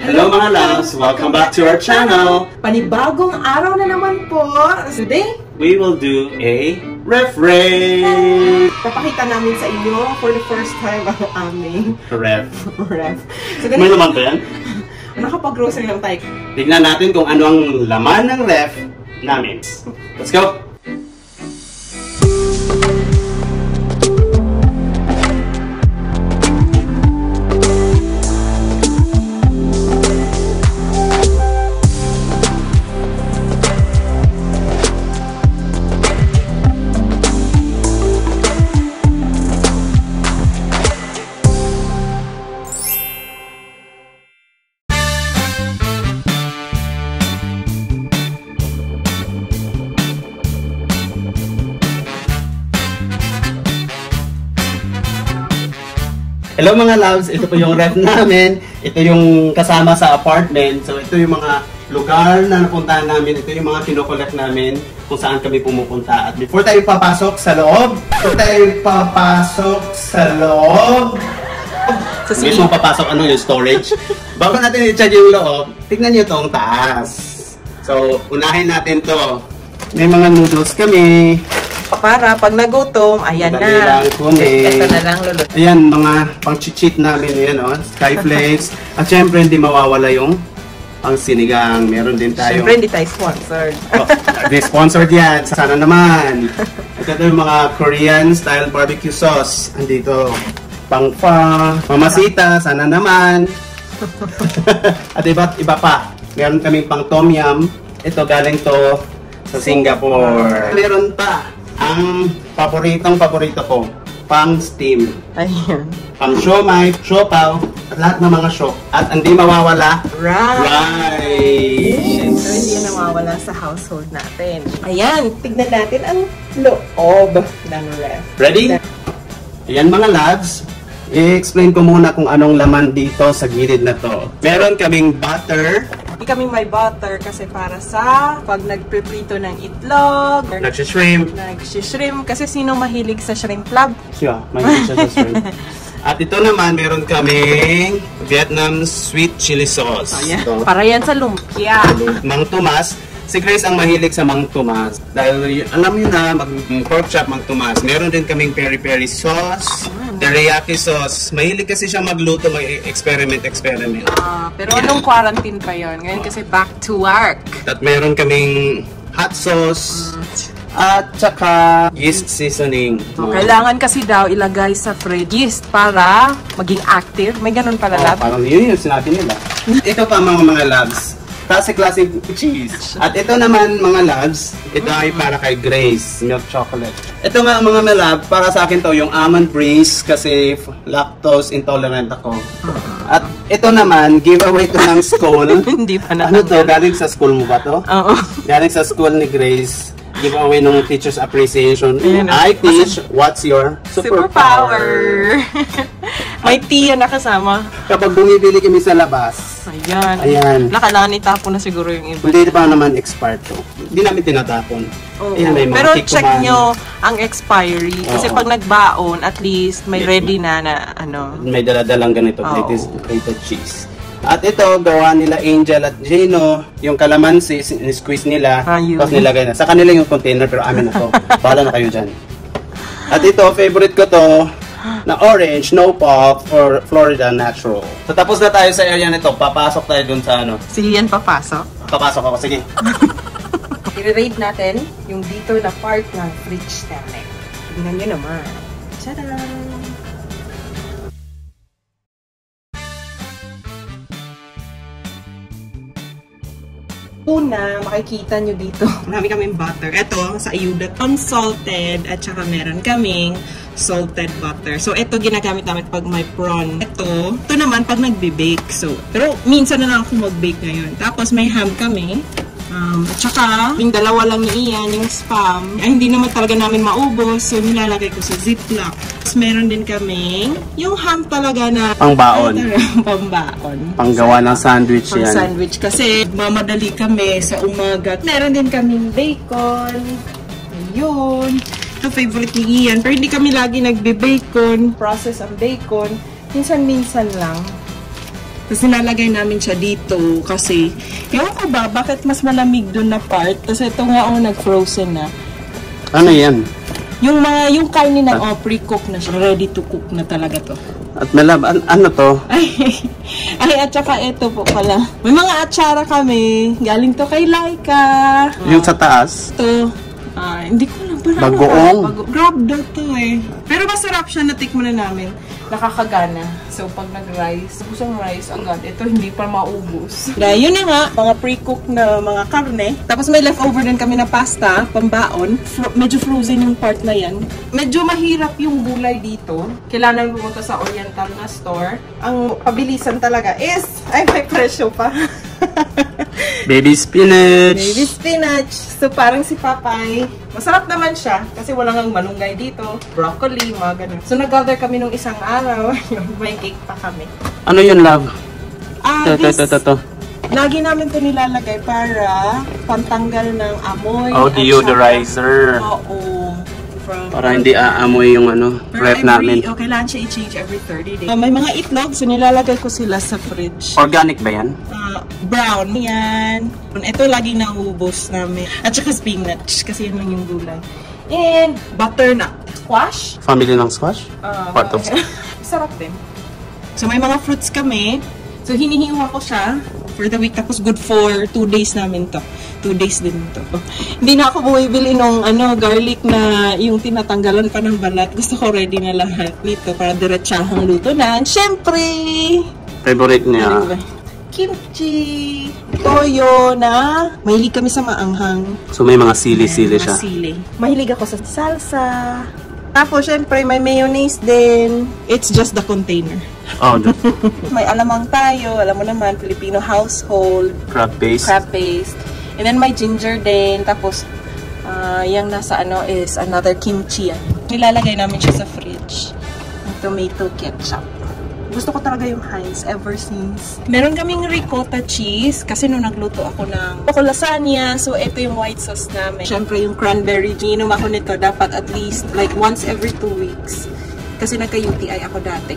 Hello mga loves! Welcome back to our channel! Panibagong araw na naman po. Today, we will do a ref race! papakita namin sa inyo for the first time ang aming ref. So, May laman ba yan? Nakapag-grocery lang tayo. Tignan natin kung ano ang laman ng ref namin. Let's go! Hello mga loves, ito po yung ref namin. Ito yung kasama sa apartment. So ito yung mga lugar na napuntahan namin. Ito yung mga kinokollect namin kung saan kami pumupunta. At before tayo papasok sa loob, mismo papasok ano yung storage. Bago natin i-check yung loob, tignan nyo itong taas. So unahin natin to. May mga noodles kami. Para pag nagutom, ayan na. Ito na lang lulot. Ayan, mga pang-cheat namin yan, Skyflakes. At syempre, hindi mawawala yung pang sinigang. Meron din tayo. Syempre, hindi tayo sponsored. Hindi sponsored yan. Sana naman. At ito yung mga Korean style barbecue sauce. Andito, pang mamasita. Sana naman. At iba pa. Meron kaming pang tom yum. Ito, galing to sa Singapore. Meron pa. Ang paborito ko, pang steam. Ayan. Pang siomai, siopaw, at lahat ng mga syok. At hindi mawawala, rice. So, hindi yan nawawala sa household natin. Ayan, tignan natin ang loob ng ref. Ready? Ayan mga lads. I-explain ko muna kung anong laman dito sa gilid na to. Meron kaming butter. Hindi kami may butter kasi para sa pag nagpiprito ng itlog. Nag-shrimp. Nag-shrimp. Kasi sino mahilig sa shrimp club? Siya, mahilig siya sa shrimp. At ito naman, meron kaming Vietnam sweet chili sauce. Oh, yeah. Para yan sa lumpia. Mang Tomas. Si Grace ang mahilig sa Mang Tomas. Dahil alam niyo na, mag-pork chop Mang Tomas. Meron din kaming peri-peri sauce, teriyaki sauce. Mahilig kasi siya magluto, mag-experiment. Pero anong quarantine pa yon? Ngayon kasi back to work. At meron kaming hot sauce. At saka yeast seasoning. So, kailangan kasi daw ilagay sa fridge yeast para maging active. May ganun pala lab. Parang yun yung sinabi nila. Ito pa mga labs. Classic cheese. At ito naman mga labs, ito ay para kay Grace, milk chocolate. Ito nga mga lab, para sa akin to yung almond breeze kasi lactose intolerant ako. At ito naman, giveaway to ng school. Hindi pa na. Ano to? Galing sa school mo ba to? Oo. Galing sa school ni Grace. Giveaway ng Teacher's Appreciation. I teach, what's your superpower? May tea na kasama. Kapag bumibili kami sa labas, ayan. Kailangan itapon na siguro yung iba. Hindi pa naman expired to. Hindi namin tinatapon. Ayan, may mga pero check nyo ang expiry. Kasi pag nagbaon, at least may ready na ano. May daladalang ganito, grated cheese. At ito, gawa nila Angel at Gino, yung kalamansi, squeeze nila, tapos nilagay na. Sa kanila yung container, pero amin na to. Bahala na kayo dyan. At ito, favorite ko to, na orange, no pop, or Florida natural. So tapos na tayo sa area nito, papasok tayo dun sa ano. Sige yan, papasok? Papasok ako, sige. I-rate natin yung dito na part ng fridge namin. Tignan nyo naman. Tadaan! Una, makikita nyo dito, marami kaming butter. Ito, sa ayuda, unsalted, at saka meron kaming salted butter. So, ito ginagamit namin pag may prawn. Ito naman pag nagbe-bake. So, pero minsan na lang ako mag-bake ngayon. Tapos, may ham kami. At saka, yung dalawa lang ni Ian, yung spam, ay hindi naman talaga namin maubos. So, nilalagay ko sa ziplock. Tapos, meron din kaming yung ham talaga na pangbaon. Pangbaon. Panggawa ng sandwich yan. Sandwich kasi mamadali kami sa umaga. Meron din kaming bacon. Ayun. Ito favorite ni Ian. Pero hindi kami lagi nagbe-bacon. Process ang bacon. Minsan-minsan lang. Tapos nilalagay namin siya dito kasi, yung ko ba, bakit mas malamig doon na part? Tapos ito nga nag-frozen na. Ano yan? Yung karne na pre-cook na siya. Ready to cook na talaga to. At Melab, ano to? Ay, at saka ito po pala. May mga atsara kami. Galing to kay Laika. Yung sa taas? Ito. Hindi ko lang. Bagoong? Grab daw to eh. Pero masarap siya, natikman na namin. Nakakagana. So, pag nag-rice, busang rice agad, ito hindi pa maubos. Dahil yun na nga, mga pre-cook na mga karne. Tapos may leftover din kami na pasta, pambaon. Medyo frozen yung part na yan. Medyo mahirap yung gulay dito. Kailangan pumunta sa Oriental na store. Ang pabilisan talaga is, ay may presyo pa. Baby spinach. Baby spinach. So, parang si Papay. Masarap naman siya kasi walang ang malunggay dito. Broccoli, mga ganun. So, nag-gather kami nung isang araw. May cake pa kami. Ano yun, love? Ito. Lagi namin ito nilalagay para pantanggal ng amoy. Oh, deodorizer. Oo. Para hindi aamoy yung ref namin. Kailangan siya i-change every 30 days. May mga itlog, so nilalagay ko sila sa fridge. Organic ba yan? Brown. Yan. Ito lagi naubos namin. At saka spinach, kasi yun lang yung gulay. And butternut. Squash. Family ng squash? Part of Sarap din. So may mga fruits kami. So hinihiwa ko siya for the week. Tapos good for 2 days namin to. 2 days din to. Hindi na ako bumibili nung garlic na yung tinatanggalan pa ng balat. Gusto ko ready na lahat nito para diretsahang luto na. And syempre, favorite niya. Kimchi. Toyo na mahilig kami sa maanghang. So may mga sili-sili siya. Sili. Mahilig ako sa salsa. Tapos syempre may mayonnaise din. It's just the container. Oh, may alamang tayo. Alam mo naman, Filipino household. Crab paste. Crab paste. And then may ginger din. Tapos, yung nasa is another kimchi. Nilalagay namin siya sa fridge. Yung tomato ketchup. Gusto ko talaga yung Heinz ever since. Meron kaming ricotta cheese kasi nung nagluto ako ng lasagna. So, ito yung white sauce namin. Siyempre, yung cranberry. Inom ako nito dapat at least like once every 2 weeks. Kasi nagka-UTI ako dati.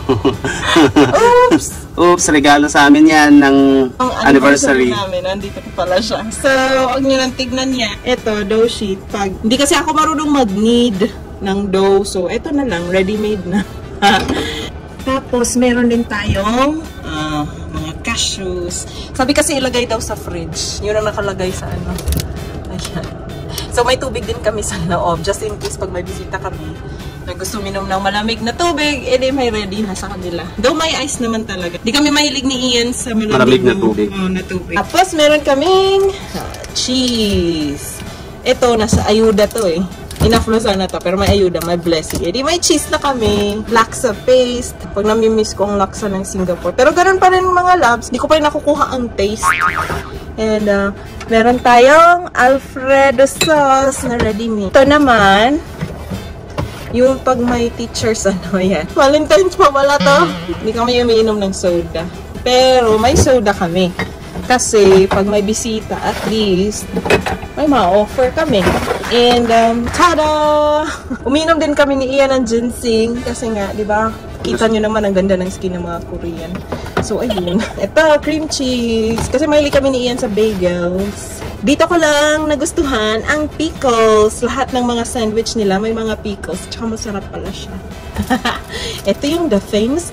Oops! Oops, regalo sa amin yan ng anniversary namin. Nandito pa pala siya. So, huwag nyo lang tignan niya. Ito, dough sheet. Hindi kasi ako marunong mag-knead ng dough. So, ito na lang. Ready-made na. Tapos, meron din tayong mga cashews. Sabi kasi ilagay daw sa fridge. Yun ang nakalagay sa Ayan. So, may tubig din kami sa loob. Just in case pag may bisita kami na gusto minom ng malamig na tubig, edi may ready na sa kanila. Though may ice naman talaga. Di kami mahilig ni Ian sa malamig na tubig. Na tubig. Tapos, meron kaming cheese. Ito, nasa ayuda to eh. Ina-frozen na to, pero may ayuda, may blessing. Edi may cheese na kami. Laksa paste. Pag namimiss ko ang laksa ng Singapore. Pero ganun pa rin mga labs. Di ko pa rin nakukuha ang taste. And, meron tayong Alfredo sauce na ready-made. Ito naman, yung pag may teachers, yan. Valentine's pa wala to. Hindi kami umiinom ng soda. Pero may soda kami. Kasi pag may bisita, at least, may ma-offer kami. And, tada! Umiinom din kami ni Ian ng ginseng. Kasi nga, di ba? Kita nyo naman ang ganda ng skin ng mga Korean. So, ayun. Ito, cream cheese. Kasi mahilig kami ni Ian sa bagels. Dito ko lang nagustuhan ang pickles. Lahat ng mga sandwich nila may mga pickles. Tsaka masarap pala siya. Ito yung the famous.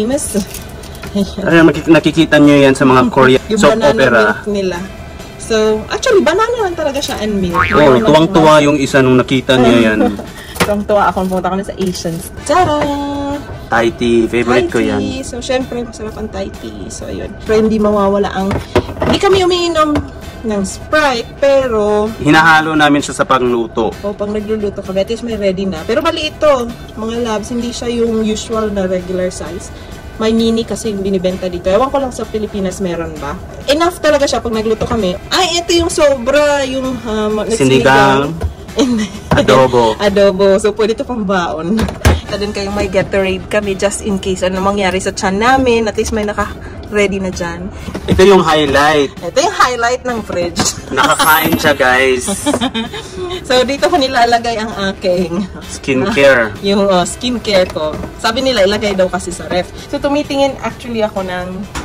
Nakikita nyo yan sa mga Korean soap opera. Yung banana milk nila. So, actually, banana lang talaga siya and milk. Oh, tuwang-tuwa yung isa nung nakita niya yan. Tuwang-tuwa ako. Pumunta kami sa Asians. Tara! Thai tea. Favorite ko yan. So, syempre, masarap ang Thai tea. So, ayun. Pero hindi mawawala ang... Hindi kami umiinom ng Sprite, pero... Hinahalo namin siya sa pangluto. O, pag nagluluto kami, at least may ready na. Pero mali ito, mga labs, hindi siya yung usual na regular size. May mini kasi yung binibenta dito. Ewan ko lang sa Pilipinas meron ba. Enough talaga siya pag nagluto kami. Ay, ito yung sobra, yung sinigang. Adobo. Adobo. So, pwede ito pang baon. Ito din kayong may Gatorade kami just in case ano mangyari sa tiyan namin. At least may naka-ready na dyan. Ito yung highlight. Ito yung highlight ng fridge. Nakakain siya, guys. So, dito ko nilalagay ang aking skincare. Yung skincare ko. Sabi nila, ilagay daw kasi sa ref. So, tumitingin actually ako ng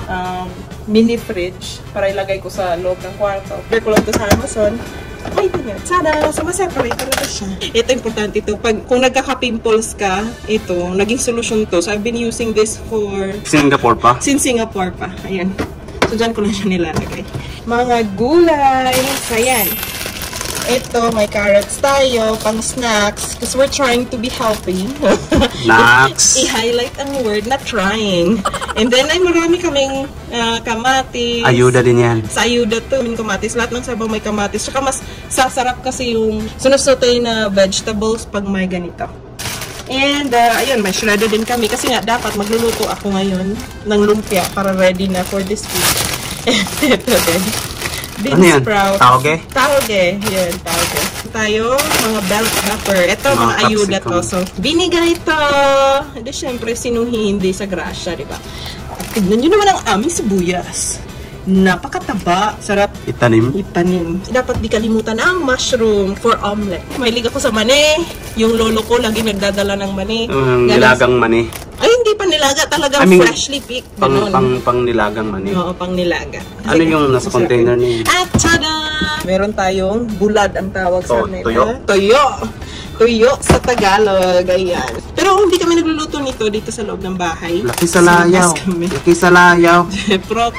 mini fridge para ilagay ko sa loob ng kwarto. Order ko lang ito sa Amazon. Ay, ito niya. Sana, sumaseparate talaga siya. Ito, importante ito. Kung nagkaka-pimples ka, ito, naging solution to. So, I've been using this for... Singapore pa? Since Singapore pa. Ayan. So, dyan ko na siya nilalagay. Mga gulay. Ayan. Ito, may carrots tayo, pang snacks. Because we're trying to be healthy. Snacks. I-highlight ang word na trying. And then, ay marami kaming kamatis. Ayuda din yan. Sa ayuda to, may kamatis. Lahat ng sabaw may kamatis. Saka mas sasarap kasi yung sunod-sunod na vegetables pag may ganito. And, ayun, may shredded din kami. Kasi nga, dapat magluluto ako ngayon ng lumpia para ready na for this week. Ito din. Bean sprouts. Tauge? Tauge. Yan, tauge. Tayo, mga bell pepper. Ito, mga ayuda to. So, binigay ito. Hindi, syempre, sinong hindi sa grasya, di ba? Tignan nyo naman ang aming sibuyas. Napakataba. Sarap. Itanim. Itanim. Dapat di kalimutan ang mushroom for omelette. Mahilig ako sa mani. Yung lolo ko lagi nagdadala ng mani. Nilagang mani. Ay, hindi pa nilaga. Talagang freshly picked. Pang nilagang mani. Oo, pang nilaga. Ano yung nasa container niya? At tada! Meron tayong bulad ang tawag sa nila. Tuyo. Tuyo. Tuyo sa Tagalog. Ayan. Pero hindi kami nagluluto nito dito sa loob ng bahay. Laki sa layaw. Laki sa layaw. Prox.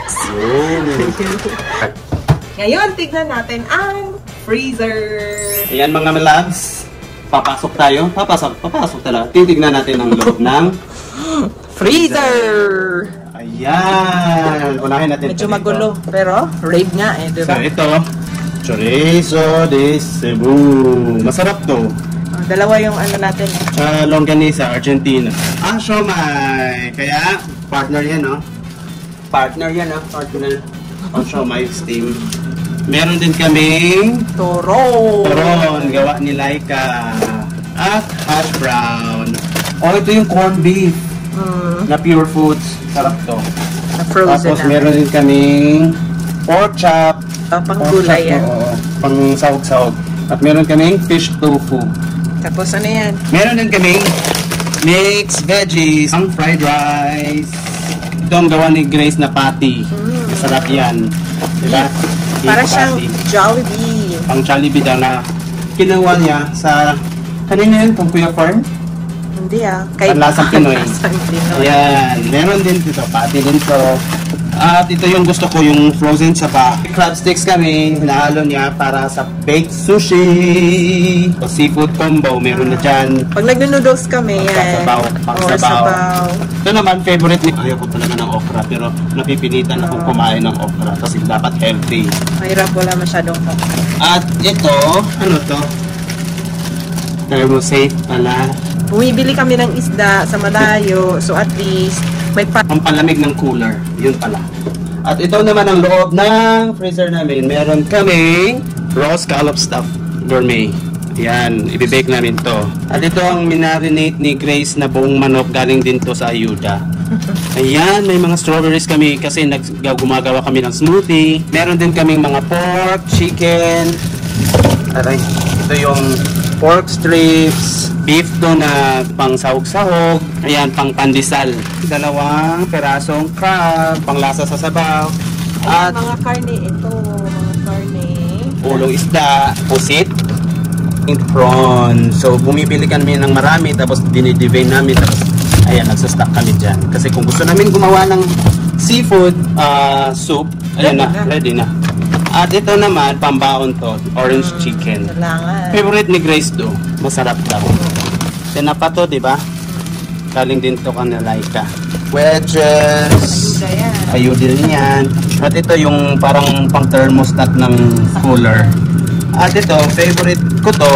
Ngayon, tignan natin ang freezer. Ayan mga loves. Papasok tayo. Papasok talaga. Titignan natin ang loob ng freezer. Ayan. Unahin natin. Medyo magulo. Pero, raid nga eh, diba? So, ito. Chorizo de Cebu. Masarap to. Dalawa yung ano natin. Longganisa, Argentina. Siomai. Kaya, partner yan, no? Partner yan, no? Partner. Siomai steam. Meron din kaming Toron. Gawa ni Laika. At hash brown. Ito yung corned beef. Na pure foods. Sarap to. Frozen. Tapos meron din kaming pork chop. Pang gulay yan. Pang sahog-sahog. At meron kaming fish tofu. Tapos ano yan? Meron din kaming mixed veggies, ang fried rice. Ito ang gawa ni Grace na patty. Masarap yan. Diba? Para siyang Jollibee. Pang Jollibee daw na kinuha niya sa... Kanina yun? Kung Kuya Farm? Hindi Lasang Pinoy. Ayan. Meron din dito. Patty din to. At ito yung gusto ko, yung frozen saba. Crab sticks kami, hinahalo niya para sa baked sushi. O seafood combo, meron na dyan. Pag nag-noodles kami, yan. Pang-sabaw. Ito naman, favorite ni... Ayaw ko talaga ng okra, pero napipilitan akong kumain ng okra kasi dapat healthy. Mahirap, wala masyadong okra. At ito, ano to? Thermosafe pala. Bumibili kami ng isda sa malayo, so at least may ang palamig ng cooler, yun pala. At ito naman ang loob ng freezer namin. Meron kaming raw scallop stuffed gourmet. Yan, ibibake namin to. At ito ang minarinate ni Grace na buong manok, galing din to sa ayuda. Ayan, may mga strawberries kami kasi gumagawa kami ng smoothie. Meron din kaming mga pork, chicken. Aray, ito yung pork strips, beef to na pang sahog-sahog, ayan, pang pandesal. Dalawang perasong crab, pang lasa sa sabaw. At mga karne, ito, mga karne. Ulong isda, pusit, prawn. So, bumibili kami ng marami, tapos dinidivide namin, tapos, ayan, nagsastock kami dyan. Kasi kung gusto namin gumawa ng seafood soup, ayan na, ready na. At ito naman, pambaon to, orange chicken. Kailangan. Favorite ni Grace do, masarap daw. Tinapa to, di ba? Galing din to kanalaika. Wedges. Ayun din yan. At ito yung parang pang thermostat ng cooler. At ito, favorite ko to.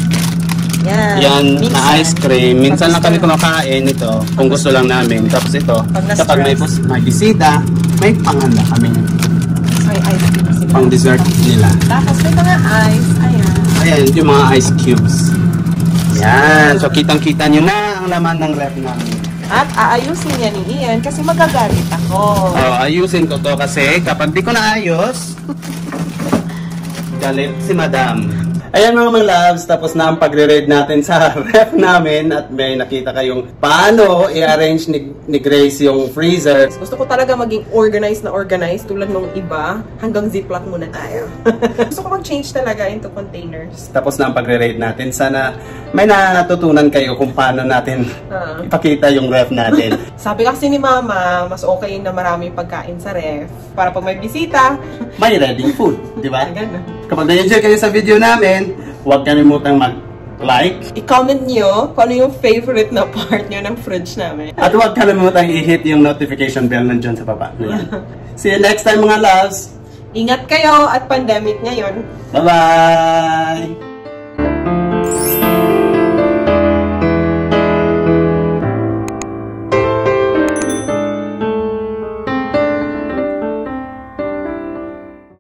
Yan, na ice cream. Minsan lang kami kumakain ito, kung gusto lang namin. Tapos ito, kapag may bisita, may panganda kami. May ice cream sila. Pang dessert nila. Tapos may mga ice. Ayan. Ayan, yung mga ice cubes. Ayan. So, kitang-kita nyo na ang laman ng ref namin. At aayusin niya ni Ian kasi magagalit ako. Ayusin ko to kasi kapag di ko naayos, galit si Madam. Ayan mga loves, tapos na ang pagre-raid natin sa ref namin at may nakita kayong paano i-arrange ni Grace yung freezer. Gusto ko talaga maging organized tulad ng iba. Hanggang ziplock muna tayo. Gusto ko mag-change talaga into containers. Tapos na ang pagre-raid natin. Sana may natutunan kayo kung paano natin ipakita yung ref natin. Sabi kasi ni Mama, mas okay na maraming pagkain sa ref. Para pag may bisita, may ready food, di ba? Ganun. Kapag na-enjoy kayo sa video namin, huwag kalimutang mag-like. I-comment nyo kung ano yung favorite na part nyo ng fridge namin. At huwag kalimutang i-hit yung notification bell nandyan sa baba. See you next time mga loves! Ingat kayo at pandemic ngayon. Bye-bye!